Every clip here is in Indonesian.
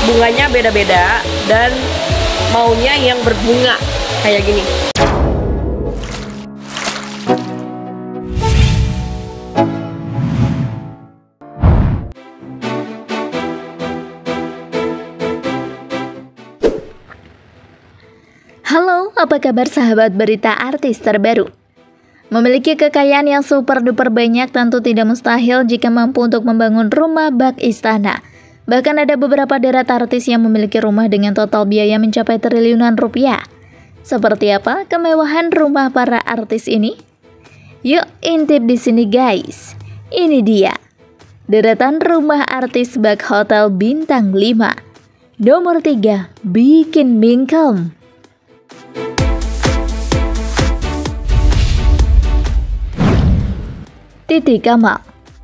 bunganya beda-beda dan maunya yang berbunga kayak gini. Halo, apa kabar sahabat berita artis terbaru? Memiliki kekayaan yang super duper banyak tentu tidak mustahil jika mampu untuk membangun rumah bak istana. Bahkan ada beberapa deret artis yang memiliki rumah dengan total biaya mencapai triliunan rupiah. Seperti apa kemewahan rumah para artis ini? Yuk intip di sini guys. Ini dia deretan rumah artis bak hotel bintang 5. Nomor 3, bikin mingkem. Titi Kamal.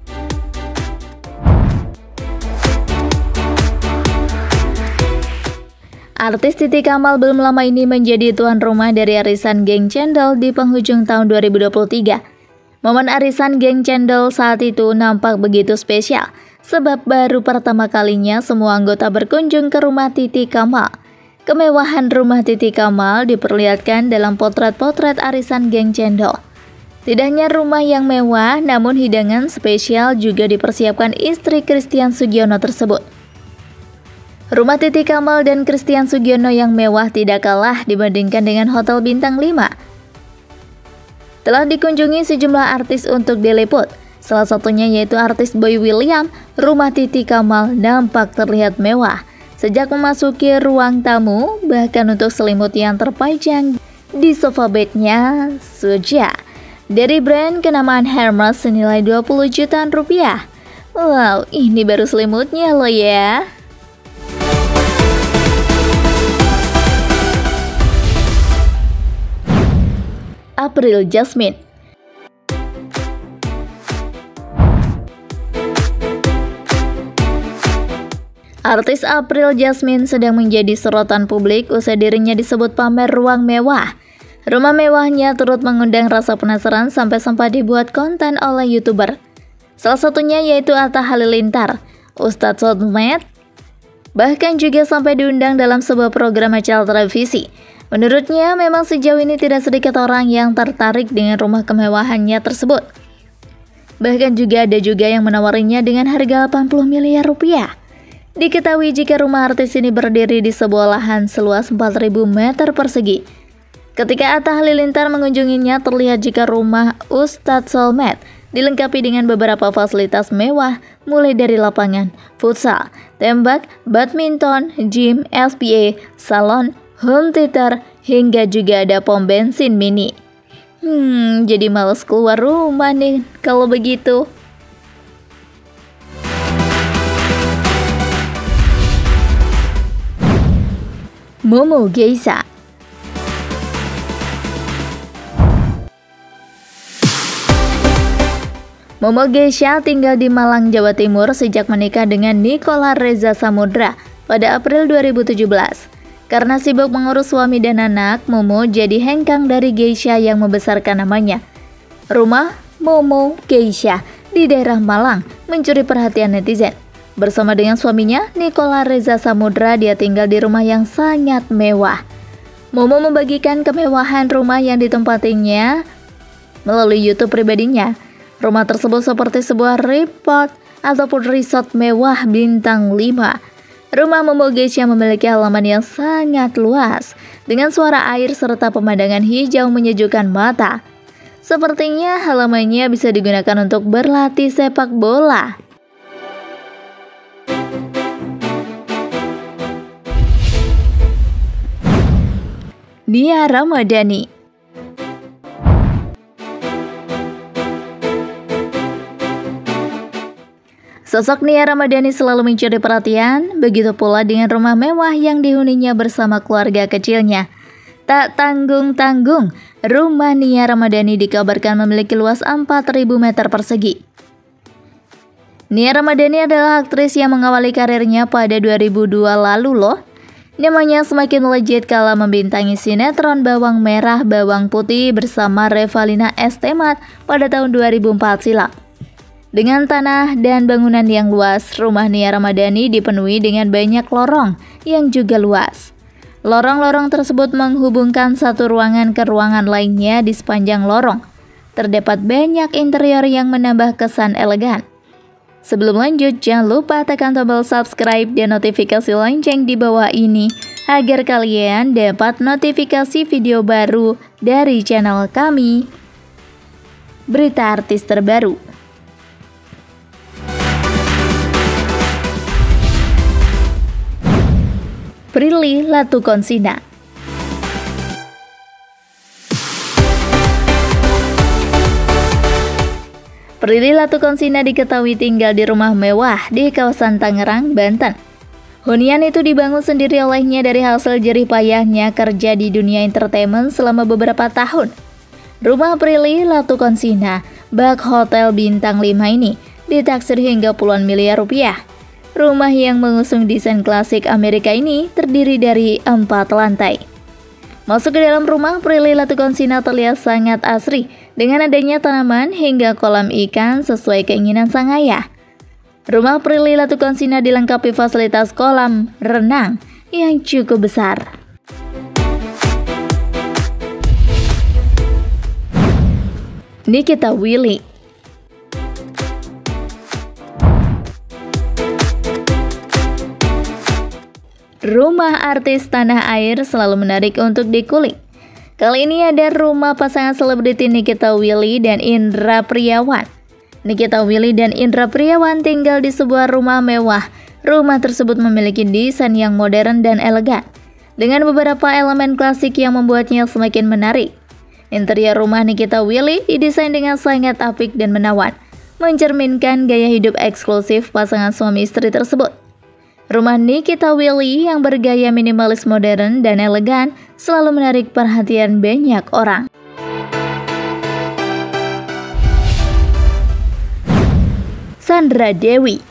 Artis Titi Kamal belum lama ini menjadi tuan rumah dari arisan Geng Cendol di penghujung tahun 2023. Momen arisan Geng Cendol saat itu nampak begitu spesial, sebab baru pertama kalinya semua anggota berkunjung ke rumah Titi Kamal. Kemewahan rumah Titi Kamal diperlihatkan dalam potret-potret arisan Geng Cendol. Tidak hanya rumah yang mewah, namun hidangan spesial juga dipersiapkan istri Christian Sugiono tersebut. Rumah Titi Kamal dan Christian Sugiono yang mewah tidak kalah dibandingkan dengan hotel bintang 5. Telah dikunjungi sejumlah artis untuk diliput. Salah satunya yaitu artis Boy William. Rumah Titi Kamal nampak terlihat mewah. Sejak memasuki ruang tamu, bahkan untuk selimut yang terpajang di sofa bednya suja dari brand kenamaan Hermes senilai 20 jutaan rupiah. Wow, ini baru selimutnya loh ya. April Jasmine. Artis April Jasmine sedang menjadi sorotan publik usai dirinya disebut pamer ruang mewah. Rumah mewahnya turut mengundang rasa penasaran sampai sempat dibuat konten oleh YouTuber. Salah satunya yaitu Atta Halilintar, Ustadz Sotmed, bahkan juga sampai diundang dalam sebuah program acara televisi. Menurutnya memang sejauh ini tidak sedikit orang yang tertarik dengan rumah kemewahannya tersebut. Bahkan juga ada yang menawarinya dengan harga 80 miliar rupiah. Diketahui jika rumah artis ini berdiri di sebuah lahan seluas 4.000 meter persegi. Ketika Atta Halilintar mengunjunginya, terlihat jika rumah Ustadz Solmed dilengkapi dengan beberapa fasilitas mewah, mulai dari lapangan futsal, tembak, badminton, gym, SPA, salon, home theater, hingga juga ada pom bensin mini. Jadi males keluar rumah nih kalau begitu. Momo Geisha. Momo Geisha tinggal di Malang, Jawa Timur sejak menikah dengan Nikola Reza Samudra pada April 2017. Karena sibuk mengurus suami dan anak, Momo jadi hengkang dari Geisha yang membesarkan namanya. Rumah Momo Geisha di daerah Malang mencuri perhatian netizen. Bersama dengan suaminya, Nikola Reza Samudra, dia tinggal di rumah yang sangat mewah. Momo membagikan kemewahan rumah yang ditempatinya melalui YouTube pribadinya. Rumah tersebut seperti sebuah resort ataupun resort mewah bintang 5. Rumah Momo Geisha memiliki halaman yang sangat luas dengan suara air serta pemandangan hijau menyejukkan mata. Sepertinya halamannya bisa digunakan untuk berlatih sepak bola. Nia Ramadhani. Sosok Nia Ramadhani selalu mencuri perhatian, begitu pula dengan rumah mewah yang dihuninya bersama keluarga kecilnya. Tak tanggung-tanggung, rumah Nia Ramadhani dikabarkan memiliki luas 4.000 meter persegi. Nia Ramadhani adalah aktris yang mengawali karirnya pada 2002 lalu loh. Namanya semakin melejit kala membintangi sinetron Bawang Merah Bawang Putih bersama Revalina S. Temat pada tahun 2004 silam. Dengan tanah dan bangunan yang luas, rumah Nia Ramadhani dipenuhi dengan banyak lorong yang juga luas. Lorong-lorong tersebut menghubungkan satu ruangan ke ruangan lainnya di sepanjang lorong. Terdapat banyak interior yang menambah kesan elegan. Sebelum lanjut, jangan lupa tekan tombol subscribe dan notifikasi lonceng di bawah ini agar kalian dapat notifikasi video baru dari channel kami. Berita artis terbaru. Prilly Latukonsina. Prilly Latukonsina diketahui tinggal di rumah mewah di kawasan Tangerang, Banten. Hunian itu dibangun sendiri olehnya dari hasil jerih payahnya kerja di dunia entertainment selama beberapa tahun. Rumah Prilly Latukonsina, bak hotel bintang 5 ini, ditaksir hingga puluhan miliar rupiah. Rumah yang mengusung desain klasik Amerika ini terdiri dari 4 lantai. Masuk ke dalam rumah, Prilly Latukonsina terlihat sangat asri dengan adanya tanaman hingga kolam ikan sesuai keinginan sang ayah. Rumah Prilly Latukonsina dilengkapi fasilitas kolam renang yang cukup besar. Nikita Willy. Rumah artis tanah air selalu menarik untuk dikulik. Kali ini ada rumah pasangan selebriti Nikita Willy dan Indra Priawan. Nikita Willy dan Indra Priawan tinggal di sebuah rumah mewah. Rumah tersebut memiliki desain yang modern dan elegan, dengan beberapa elemen klasik yang membuatnya semakin menarik. Interior rumah Nikita Willy didesain dengan sangat apik dan menawan, mencerminkan gaya hidup eksklusif pasangan suami istri tersebut. Rumah Nikita Willy yang bergaya minimalis modern dan elegan selalu menarik perhatian banyak orang. Sandra Dewi.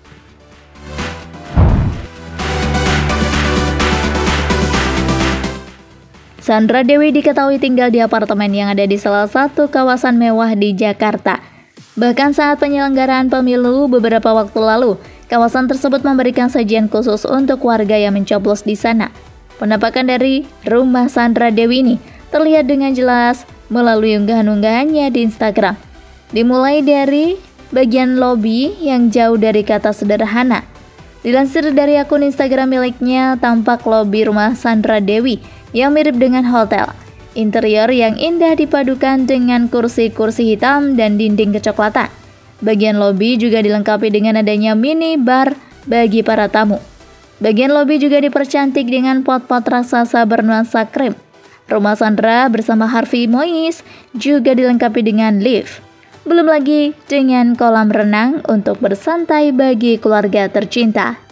Sandra Dewi diketahui tinggal di apartemen yang ada di salah satu kawasan mewah di Jakarta. Bahkan saat penyelenggaraan pemilu beberapa waktu lalu, kawasan tersebut memberikan sajian khusus untuk warga yang mencoblos di sana. Penampakan dari rumah Sandra Dewi ini terlihat dengan jelas melalui unggahan-unggahannya di Instagram. Dimulai dari bagian lobi yang jauh dari kata sederhana. Dilansir dari akun Instagram miliknya, tampak lobi rumah Sandra Dewi yang mirip dengan hotel. Interior yang indah dipadukan dengan kursi-kursi hitam dan dinding kecoklatan. Bagian lobi juga dilengkapi dengan adanya mini bar bagi para tamu. Bagian lobi juga dipercantik dengan pot-pot raksasa bernuansa krim. Rumah Sandra bersama Harvey Mois juga dilengkapi dengan lift. Belum lagi dengan kolam renang untuk bersantai bagi keluarga tercinta.